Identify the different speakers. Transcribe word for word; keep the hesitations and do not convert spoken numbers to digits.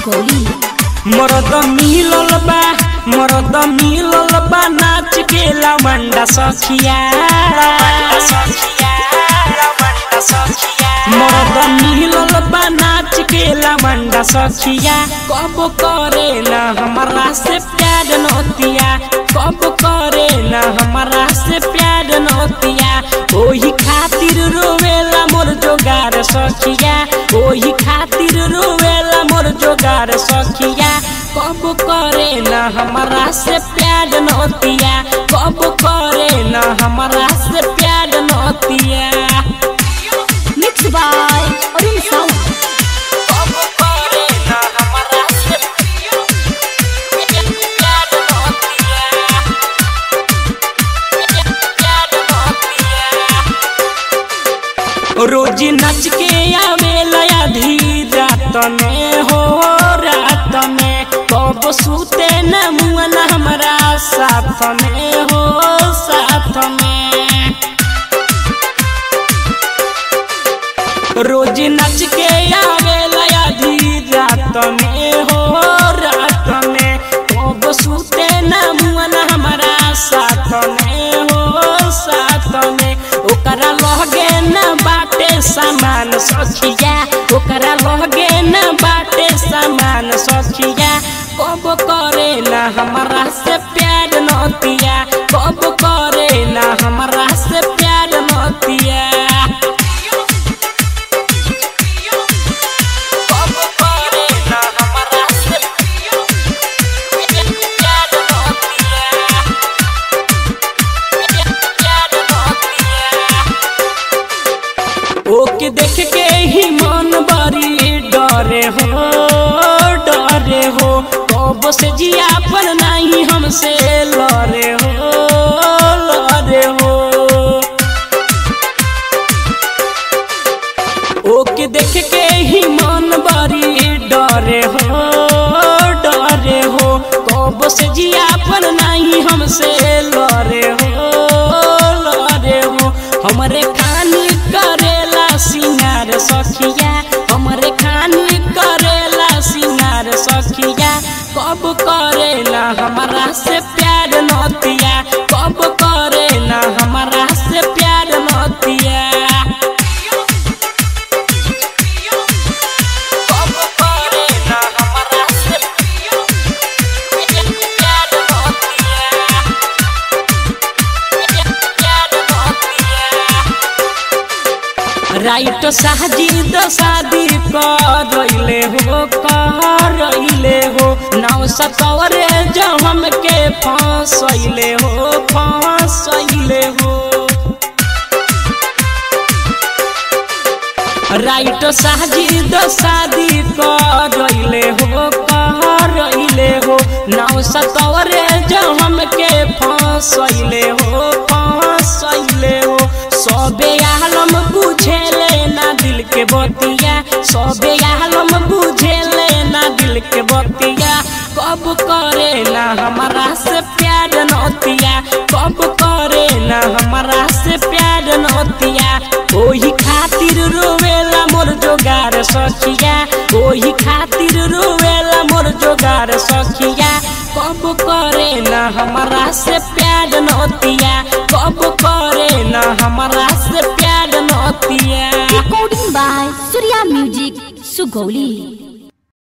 Speaker 1: सुगौली।
Speaker 2: मरद मिलल बा मरद मिलल बा नाच के लवंडा सखिया। मरद मिलल बा नाच के लवंडा सखिया। कब करे ना हमारा से प्यार नोतिया, कब करे ना हमारा से प्यार नोतिया। ओही खातिर रोवेला मोर जोगार सखिया, ओही खातिर रोवेला मोर जोगार सखिया। कब करे ना हमारा से प्यार नोतिया, कब करे ना हमारा से प्यार नोतिया।
Speaker 1: Mix by Arun sound.
Speaker 2: कब करे ना हमारा से प्यार नोतिया, प्यार नोतिया। रोज नच के आवेला आधी रात में हो रात में। कब सूते न मुअन हमारा साथ में हो साथ में। रोज नच के आवेला आधी रात में हो रात में। कब सूते न मुअन हमारा साथ में हो साथ में। ओकरा लगे न बाटे सामान सखिया, ओकरा लगे न बाटे सामान सखिया। कब करे ना हमारा से प्यार नोतिया, कब करे ना हमारा से प्यार नोतिया। कब करे ना हमारा से प्यार नोतिया, प्यार नोतिया। ओके देख के ही मन बड़ी डरे हो डरे हो। कब से जिया पर नहीं हमसे लड़े हो लड़े हो। ओके देख के ही मन बड़ी डरे हो डरे हो। कब से जिया पर नहीं हमसे लड़े हो लड़े हो। हमरे खानी करेला सिंगार सखिया, हमरे खानी करेला सिंगार सखिया। कब करे ना हमारा से प्यार नोतिया, कब करे ना हमारा से प्यार नोतिया। कब करे ना हमारा से प्यार नोतिया, प्यार नोतिया। राइट साजिद शादी करइले हो करइले हो। नाव सतवरे जो हमके फंसइले हो फंसइले हो। राइट साजिद शादी करइले हो करइले हो। नाव सतवरे जो हमके फंसइले हो फंसइले हो। सबे आलम बुझेले ना दिल के बतिया, सबे आलम बुझेले ना दिल के बतिया। कब करे ना हमारा से प्यार नोतिया, कब करे ना हमारा से प्यार नोतिया। ओही खातिर रोवेला मोर जोगार सखिया, ओही खातिर रोवेला मोर जोगार सखिया। कब करे ना हमारा से प्यार नोतिया, कब करे ना हमारा से प्यार नोतिया।
Speaker 1: Recording by Surya music Sugauli.